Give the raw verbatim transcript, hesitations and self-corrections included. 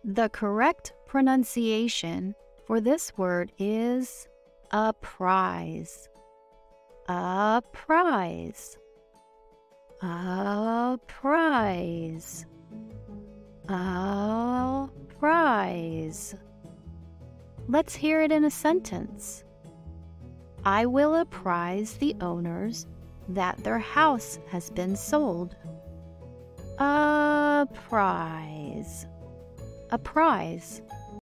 The correct pronunciation for this word is apprise. Apprise. Apprise. Apprise. Let's hear it in a sentence. I will apprise the owners that their house has been sold. Apprise. Apprise.